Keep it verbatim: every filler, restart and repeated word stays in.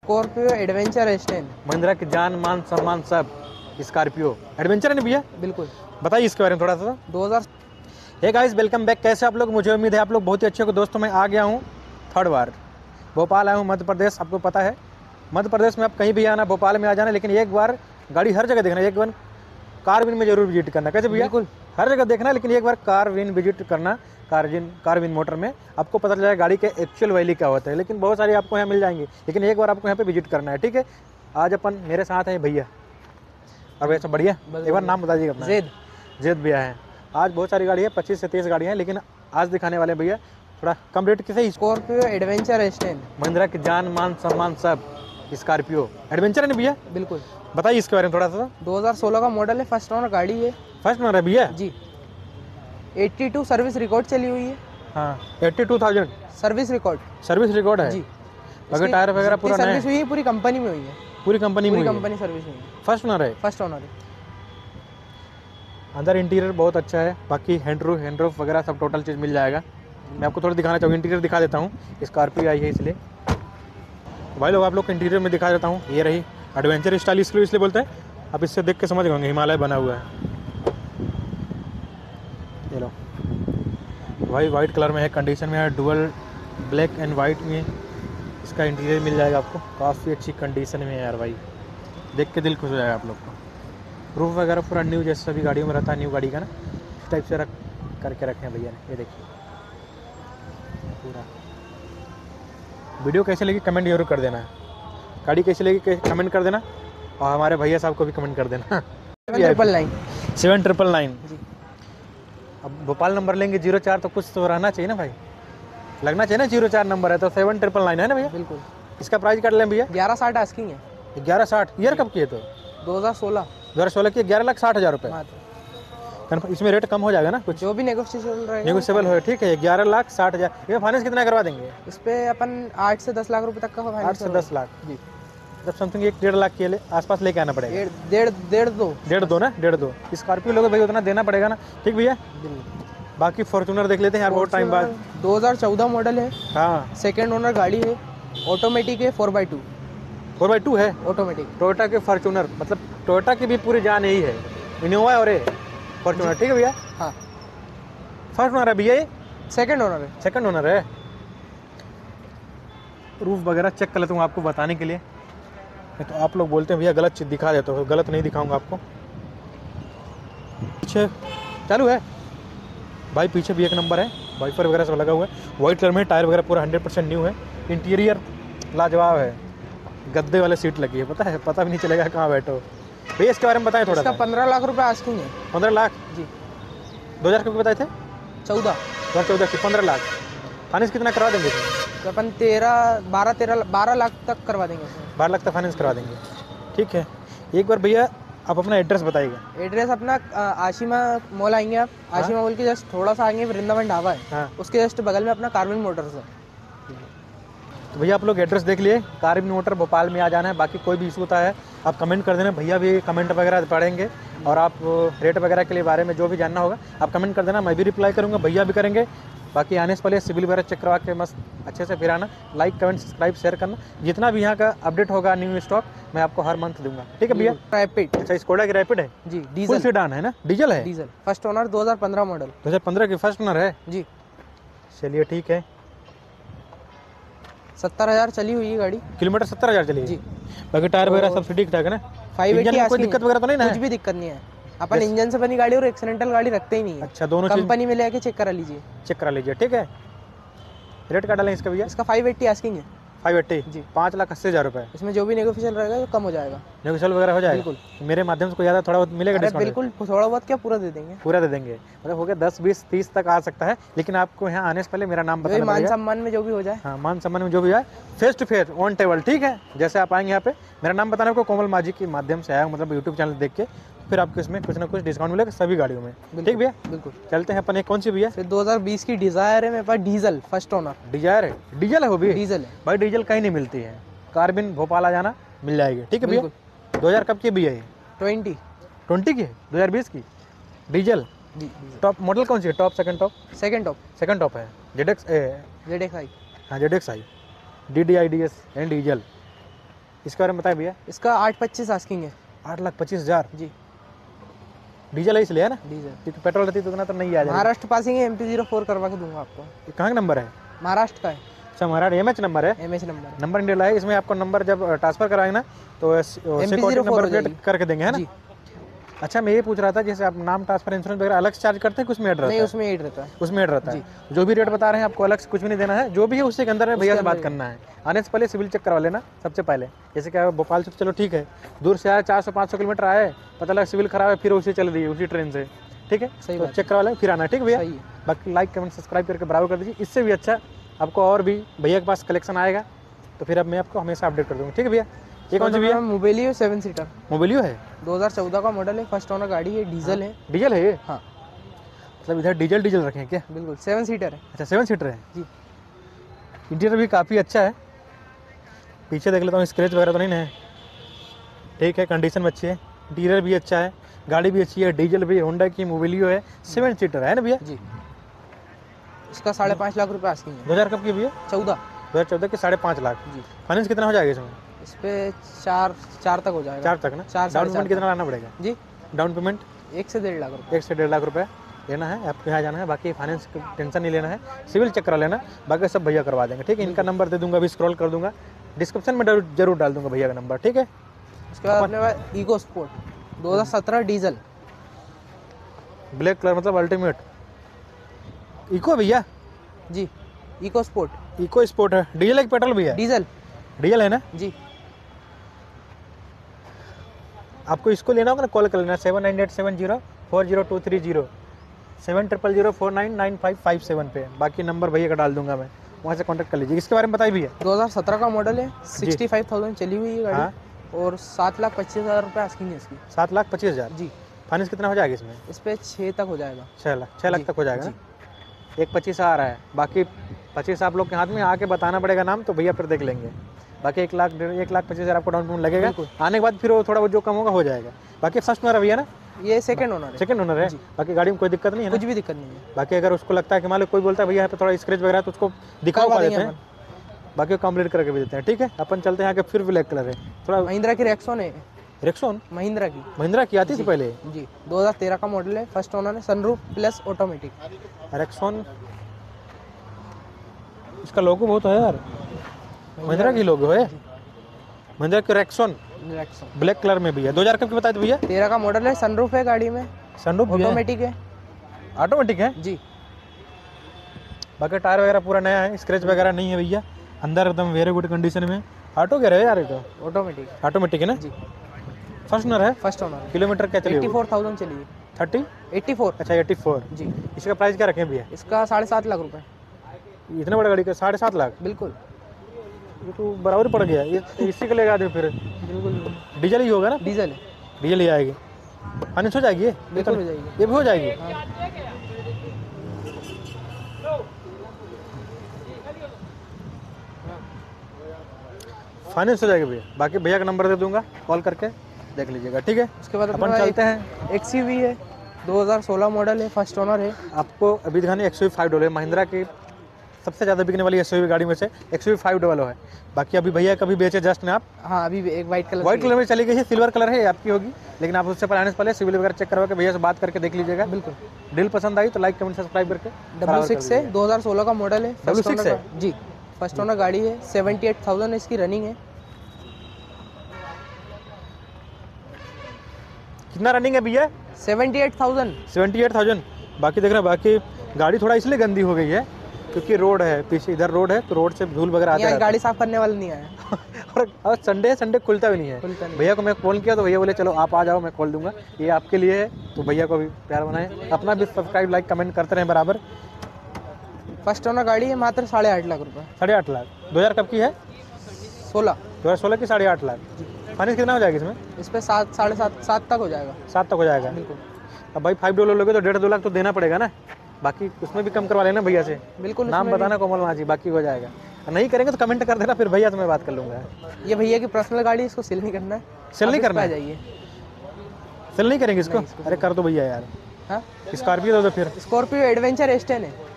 Scorpio adventure S ten. Mahindra की जान मान सम्मान सब स्कॉर्पियो एडवेंचर है ना भैया? बिल्कुल। बताइए इसके बारे में थोड़ा सा। दो हज़ार हे गाइस, वेलकम बैक। कैसे आप लोग? मुझे उम्मीद है आप लोग बहुत ही अच्छे हो। दोस्तों मैं आ गया हूँ थर्ड बार भोपाल आया हूँ, मध्य प्रदेश। आपको पता है मध्य प्रदेश में आप कहीं भी आना, भोपाल में आ जाना, लेकिन एक बार गाड़ी हर जगह देखना, एक बार कारविन में जरूर विजिट करना। कैसे भैया? बिल्कुल। हर जगह देखना, लेकिन एक बार कारविन विजिट करना। कारविन कारविन मोटर में आपको पता चल जाएगा गाड़ी के एक्चुअल वैल्यू क्या होता है। लेकिन बहुत सारी आपको यहाँ मिल जाएंगे, लेकिन एक बार आपको यहाँ पे विजिट करना है, ठीक है? आज अपन मेरे साथ है भैया, और भैया सब बढ़िया? एक बार नाम बताइएगा अपना। जेद जेद भैया है। आज बहुत सारी गाड़ी है, पच्चीस से तीस गाड़ियाँ हैं, लेकिन आज दिखाने वाले भैया थोड़ा कम रेट की सही। Scorpio adventure S ten. Mahindra की जान मान सम्मान सब स्कॉर्पियो एडवेंचर है ना भैया? बिल्कुल। बताइए इसके बारे में थोड़ा सा। दो हज़ार सोलह का मॉडल है, फर्स्ट ओनर गाड़ी है। फर्स्ट ओनर है भैया जी। बयासी सर्विस रिकॉर्ड चली हुई है। हाँ, eighty two thousand service record. Service record है जी। अगर टायर वगैरह पूरा नया सर्विस हुई है, पूरी कंपनी में हुई है। पूरी कंपनी में पूरी हुई है। कंपनी सर्विस हुई है। फर्स्ट ओनर है। फर्स्ट ओनर है। अंदर इंटीरियर बहुत अच्छा है, बाकी हैंडरूफ हैंडरूफ वगैरह सब टोटल चीज़ मिल जाएगा। मैं आपको थोड़ा दिखाना चाहूँगा, इंटीरियर दिखा देता हूँ। स्कॉर्पियो आई है इसलिए भाई लोग आप लोग को इंटीरियर में दिखा देता हूँ। ये रही एडवेंचर स्टाइल, इसलिए इसलिए बोलते हैं, आप इससे देख के समझ गए हिमालय बना हुआ है। ये लो भाई, वाइट कलर में है, कंडीशन में है, डुअल ब्लैक एंड वाइट में इसका इंटीरियर मिल जाएगा आपको। काफ़ी अच्छी कंडीशन में है यार भाई, देख के दिल खुश हो जाएगा आप लोग को। रूफ वगैरह पूरा न्यू, जैसे सभी गाड़ियों में रहता है न्यू गाड़ी का ना, इस टाइप से रख करके रखे हैं भैया ने। ये देखिए पूरा। वीडियो कैसे लगी कमेंट जरूर कर देना, गाड़ी कैसी लगी कमेंट कर देना, और हमारे भैया साहब को भी कमेंट कर देना। Triple nine seven triple nine जी। अब भोपाल नंबर लेंगे जीरो चार, तो कुछ तो रहना चाहिए ना भाई, लगना चाहिए ना। जीरो चार नंबर है तो सेवन ट्रिपल नाइन है ना भैया? बिल्कुल। इसका प्राइस कर लें भैया? ग्यारह साठ आस्किंग है। ग्यारह साठ ईयर कब किए? तो दो हज़ार सोलह दो हज़ार सोलह की ग्यारह लाख साठ हज़ार रुपये। इसमें रेट कम हो जाएगा ना कुछ? जो भी नेगोशिएशन रहेगा नेगोशिएबल हो, ठीक है। ग्यारह लाख साठ हज़ार। ये फाइनेंस कितना करवा देंगे? इस पे अपन आठ से दस लाख रुपए तक का आठ फाइनेंस से दस लाख जी। जब समथिंग एक डेढ़ लाख के ले आसपास लेके आना पड़ेगा। डेढ़ डेढ़ डेढ़ दो डेढ़ दो ना, डेढ़ दो स्कॉर्पियो लोगे भाई, उतना देना पड़ेगा ना, ठीक भैया? बाकी फॉर्च्यूनर देख लेते हैं यार, बहुत टाइम बाद। दो हज़ार चौदह मॉडल है। हाँ, सेकेंड ओनर गाड़ी है, ऑटोमेटिक है, four by two four by two है ऑटोमेटिक। टोयोटा के फॉर्च्यूनर, मतलब टोयोटा की भी पूरी जान यही है, इनोवा और फॉर्च्यूनर, ठीक है भैया? हाँ। फर्स्ट ओनर है भैया ये? सेकेंड ओनर है। सेकंड ओनर है। रूफ वगैरह चेक कर लेता हूँ आपको बताने के लिए, तो आप लोग बोलते हैं भैया गलत चीज़ दिखा देते हो, गलत नहीं दिखाऊंगा आपको। पीछे चालू है भाई, पीछे भी एक नंबर है, वाइपर वगैरह सब लगा हुआ है, वाइट कलर में। टायर वगैरह पूरा हंड्रेड परसेंट न्यू है। इंटीरियर लाजवाब है, गद्दे वाले सीट लगी है, पता है, पता भी नहीं चलेगा कहाँ बैठो। भैया इसके बारे में बताएं थोड़ा सा। पंद्रह लाख रुपए आस्किंग है। पंद्रह लाख जी। दो हज़ार कब बताए थे? चौदह दो हज़ार चौदह की पंद्रह लाख। फाइनेंस कितना करवा देंगे? तो अपन तेरह बारह तेरह बारह लाख तक करवा देंगे। बारह लाख तक फाइनेंस करवा देंगे, ठीक है। एक बार भैया आप अपना एड्रेस बताइएगा। एड्रेस अपना अ, आशिमा मॉल आएंगे आप। हाँ? आशिमा मॉल के जस्ट थोड़ा सा आएंगे, वृंदावन ढाबा है। हाँ। उसके जस्ट बगल में अपना कारविन मोटर्स है। तो भैया आप लोग एड्रेस देख लिए, कारविन मोटर भोपाल में आ जाना है। बाकी कोई भी इशू होता है आप कमेंट कर देना, भैया भी कमेंट वगैरह पढ़ेंगे, और आप रेट वगैरह के लिए बारे में जो भी जानना होगा आप कमेंट कर देना, मैं भी रिप्लाई करूँगा, भैया भी करेंगे। बाकी आने से पहले सिविल वगैरह चेक करवा के मस्त अच्छे से फिर आना। लाइक कमेंट सब्सक्राइब शेयर करना, जितना भी यहाँ का अपडेट होगा न्यू स्टॉक मैं आपको हर मंथ दूंगा, ठीक है भैया? रैपिड। अच्छा, स्कोडा की रैपिड है जी, फुल डीजल सेडान है ना? डीजल है? डीजल फर्स्ट ओनर दो हज़ार पंद्रह मॉडल। दो हज़ार पंद्रह की फर्स्ट ओनर है जी। चलिए ठीक है। सत्तर हजार चली हुई है गाड़ी, किलोमीटर सत्तर हज़ार चली जी। बाकी टायर वगैरह सब ठीक ठाक है ना? फाइव इंजन एटी में कोई दिक्कत वगैरह तो नहीं ना? कुछ भी दिक्कत नहीं है। अपन इंजन से बनी गाड़ी और एक्सीडेंटल गाड़ी रखते ही नहीं है। अच्छा, दोनों चीज कंपनी में लेके चेक करा लीजिए। चेक करा लीजिए, ठीक है। रेट का डालें इसका भैया? इसका फाइव एट्टी आस्किंग है। फाइव एट्टी जी। पाँच लाख अस्सी हज़ार रुपये। इसमें जो भी नेगोशिएशन रहेगा वो कम हो जाएगा। नेगोशिएशन वगैरह हो जाएगा? बिल्कुल। मेरे माध्यम से कोई ज़्यादा थोड़ा बहुत मिलेगा डिस्काउंट? बिल्कुल, थोड़ा बहुत क्या पूरा दे देंगे। पूरा दे देंगे, मतलब हो गया दस बीस तीस तक आ सकता है, लेकिन आपको यहाँ आने से पहले मेरा नाम बताना मान पड़ेगा। सम्मान में जो भी हो जाए। हाँ, मान सम्मान में जो भी आए, face to face on table, ठीक है? जैसे आप आएंगे यहाँ पे मेरा नाम बताना, आपको कोमल माझी के माध्यम से आया, मतलब यूट्यूब चैनल देख के, फिर आपको इसमें कुछ ना कुछ डिस्काउंट मिलेगा सभी गाड़ियों में, ठीक भैया? बिल्कुल। चलते हैं अपन। एक कौन सी भैया? फिर दो हज़ार बीस की डिजायर है मेरे पास, डीजल फर्स्ट ओनर। डिजायर है? डीजल है वो भी? डीजल है भाई, डीजल कहीं नहीं मिलती है, कारबिन भोपाल आ जाना मिल जाएगी, ठीक है भैया? दो हज़ार कब की भैया ये? ट्वेंटी ट्वेंटी की? दो हज़ार बीस की डीजल? जी। टॉप मॉडल कौन सी है? Top, second top? Second top. Second top है। Z X Z X I. हाँ, Z X I, D D I D S and diesel. इसके बारे में बताए भैया। इसका आठ पच्चीस आस्किंग है। आठ लाख पच्चीस हज़ार जी, डीजल है इसलिए है ना, डीजल। क्योंकि पेट्रोल रहती तो इतना तो नहीं आ जाएगा। महाराष्ट्र पासिंग है, एम पी जीरो फोर करवा के दूंगा आपको। ये कहाँ का नंबर है? महाराष्ट्र का है, अच्छा हमारा एम एच नंबर है, एम एच नंबर है। नंबर इंडिया है। इसमें आपको नंबर जब ट्रांसफर कराएंगे ना तो सिक्योरिटी नंबर अपडेट करके देंगे, है ना। जी। अच्छा मैं ये पूछ रहा था, जैसे आप नाम ट्रांसफर इंश्योरेंस वगैरह अलग से चार्ज करते हैं कि उसमें ऐड रहता नहीं, है? उसमें एड रहता है। उसमें ऐड रहता है। जो भी रेट बता रहे हैं आपको अलग से कुछ भी नहीं देना है, जो भी है उससे के अंदर है भैया से बात करना है। आने से पहले सिविल चेक करवा लेना सबसे पहले। जैसे क्या भोपाल से तो चलो ठीक है, दूर से आया चार सौ पाँच सौ किलोमीटर आए, पता लगा सिविल खराब है, फिर उसी चल रही है उसी ट्रेन से, ठीक है। सही तो बात चेक करवा लें फिर आना, ठीक है भैया। सही है। बाकी लाइक कमेंट सब्सक्राइब करके बराबर कर दीजिए। इससे भी अच्छा आपको और भी भैया के पास कलेक्शन आएगा तो फिर अब मैं आपको हमेशा अपडेट कर दूँगा, ठीक है भैया। ये कौन सी भैया? मोबिलियो सेवन सीटर मोबिलियो है, दो हज़ार चौदह का मॉडल है, फर्स्ट ओनर गाड़ी है, डीजल है। डीजल है ये? हाँ मतलब इधर डीजल डीजल रखे हैं क्या? बिल्कुल, सेवन सीटर है। अच्छा सेवन सीटर है जी। इंटीरियर भी काफ़ी अच्छा है, पीछे देख लेता हूँ स्क्रैच वगैरह तो नहीं है, ठीक है, कंडीशन में अच्छी है, इंटीरियर भी अच्छा है, गाड़ी भी अच्छी है, डीजल भी, होंडा की मोबिलियो है, सेवन सीटर है ना भैया जी। इसका साढ़े पाँच लाख रुपए आस्किंग है। दो हज़ार कब की भैया? चौदह दो हज़ार चौदह के साढ़े पाँच लाख जी। फाइनेंस कितना हो जाएगा इसमें? इस पे चार चार तक हो जाएगा। चार तक ना? चार डाउन पेमेंट कितना लाना पड़ेगा? जी, डाउन पेमेंट एक से डेढ़ लाख रुपए। एक से डेढ़ लाख रुपए लेना है, आपको यहाँ जाना है, बाकी फाइनेंस की टेंशन नहीं लेना है, सिविल चेक करा लेना, बाकी सब भैया करवा देंगे, ठीक है। इनका नंबर दे दूंगा, अभी स्क्रॉल कर दूंगा, डिस्क्रिप्शन में जरूर डाल दूंगा भैया का नंबर, ठीक है। उसके बाद अपने पास ईको स्पोर्ट दो हज़ार सत्रह डीजल, ब्लैक कलर मतलब अल्टीमेट इको भैया जी, इको स्पोर्ट। इको स्पोर्ट है, डीजल है कि पेट्रोल भैया? डीजल डीजल है ना जी। आपको इसको लेना होगा ना, कॉल कर लेना seven nine eight seven zero four zero two three zero seven triple zero four nine nine five five seven पे, बाकी नंबर भैया का डाल दूंगा मैं, वहाँ से कांटेक्ट कर लीजिए। इसके बारे में बताइए भैया। दो हज़ार सत्रह का मॉडल है, सिक्सटी फाइव थाउजेंड चली हुई है गाड़ी। हाँ। और सात लाख पच्चीस हज़ार रुपये आस्किंग है इसकी। सात लाख पच्चीस हज़ार जी। फाइनेंस कितना हो जाएगा इसमें? इस पे छः तक हो जाएगा। छः लाख छः लाख जी, तक हो जाएगा जी। ना? एक पच्चीस आ रहा है, बाकी पच्चीस आप लोग के हाथ में आके बताना पड़ेगा नाम, तो भैया फिर देख लेंगे। बाकी एक लाख डेढ़ एक लाख पच्चीस हज़ार आपको डाउन पेमेंट लगेगा, आने के बाद फिर वो थोड़ा बहुत जो कम होगा हो जाएगा। बाकी फर्स्ट ओनर है भैया ना? ये सेकंड ओनर है। सेकंड ओनर है। बाकी गाड़ी में कोई दिक्कत नहीं है ना? कुछ भी दिक्कत नहीं है। बाकी अगर उसको लगता है कि मान लो कोई बोलता है भैया यहाँ पे थोड़ा स्क्रैच वगैरह तो उसको दिखाओ पा देते हैं, बाकी कंप्लीट करके भी देते हैं, ठीक है। अपन चलते हैं आगे, फिर ब्लैक कलर है थोड़ा। महिंद्रा की रेक्सोन है। रेक्सोन महिंद्रा की महिंद्रा की आती थी पहले जी, दो हज़ार तेरह का मॉडल है, फर्स्ट ओनर है, सनरूफ प्लस ऑटोमेटिक। रेक्सोन, इसका लोगो बहुत है यार, महिंद्रा की लोगो है, महिंद्रा की रेक्सोन रेक्सोन ब्लैक कलर में भी है। दो हज़ार कब की बताए थे भैया? तेरह का मॉडल है, सनरूफ है गाड़ी में, सनरूफ ऑटोमेटिक है ऑटोमेटिक है जी। बाकी टायर वगैरह पूरा नया है, स्क्रैच वगैरह नहीं है भैया, अंदर एकदम वेरी गुड कंडीशन में। ऑटो कह रहे हैं यार, ये तो ऑटोमेटिक ऑटोमेटिक है ना जी। फर्स्ट ओनर है। फर्स्ट ओनर किलोमीटर क्या चली? एट्टी फोर थाउजेंड चली है। थर्टी एट्टी फोर अच्छा एट्टी फोर जी। इसका प्राइस क्या रखें भैया? इसका साढ़े सात लाख रुपए। इतना बड़ा गाड़ी का साढ़े सात लाख बिल्कुल ये तो बराबर ही पड़ गया, ये इसी का लेगा आदमी फिर। बिल्कुल डीजल ही होगा ना? डीजल है। डीजल ही आएगी, फाइनेंस हो जाएगी ये? बिल्कुल हो जाएगी। ये भी हो जाएगी। फाइनेंस हो जाएगा भैया, बाकी भैया का नंबर दे दूंगा, कॉल करके देख लीजिएगा, ठीक है। उसके बाद अपन चलते हैं। एक्सयूवी है, दो हज़ार सोलह मॉडल है, फर्स्ट ओनर है। आपको अभी दिखाने एक्सयूवी फाइव डबल है, महिंद्रा की सबसे ज़्यादा बिकने वाली एक्सयूवी गाड़ी में से एक्सयूवी फाइव डबल है। बाकी अभी भैया कभी बेचे जस्ट ने आप? हाँ, अभी भी एक वाइट कलर व्हाइट कलर में चली गई है, सिल्वर कलर है आपकी होगी, लेकिन आप उससे पहले आने से पहले सिविल वगैरह चेक करवा के भैया से बात करके देख लीजिएगा। बिल्कुल। डील पसंद आई तो लाइक कमेंट सब्सक्राइब करके डब्ल्यू सिक्स है, दो हज़ार सोलह का मॉडल है, डब्ल्यू फर्स्ट सिक्स ओनर है जी, फर्स्ट ओनर गाड़ी है, सेवेंटी एट थाउजेंड इसकी रनिंग है। कितना रनिंग है भैया? Seventy eight thousand seventy eight thousand बाकी देख रहे हैं, बाकी गाड़ी थोड़ा इसलिए गंदी हो गई है क्योंकि रोड है, पीछे इधर रोड है तो रोड से धूल वगैरह आते हैं। गाड़ी साफ करने वाला नहीं आया और, और संडे संडे खुलता भी नहीं है। खुलता नहीं। भैया को मैं कॉल किया तो भैया बोले चलो आप आ जाओ, मैं खोल दूंगा, ये आपके लिए है, तो भैया को भी प्यार बनाए, अपना भी सब्सक्राइब लाइक कमेंट करते रहें बराबर। फर्स्ट ओनर गाड़ी है, मात्र साढ़े आठ लाख रुपए। साढ़े आठ लाख दो हज़ार कब की है? सोलह दो हज़ार सोलह की साढ़े आठ लाख फाइनेंस कितना हो जाएगा इसमें? इस पे सात साढ़े सात सात तक हो जाएगा। सात तक हो जाएगा। बिल्कुल। अब भाई फाइव डॉलर लोगे तो डेढ़ दो लाख तो देना पड़ेगा ना, बाकी उसमें भी कम करवा लेना भैया से। बिल्कुल। नाम बताना कोमल माझी, बाकी हो जाएगा। नहीं करेंगे तो कमेंट कर देना, फिर भैया से मैं बात कर लूँगा। ये भैया की पर्सनल गाड़ी, इसको सेल नहीं करना है। सेल नहीं करना आ है? जाइए। सेल नहीं करेंगे इसको? अरे कर दो भैया यार। हाँ, स्कॉर्पियो दो दो फिर। स्कॉर्पियो एडवेंचर एस टेन है।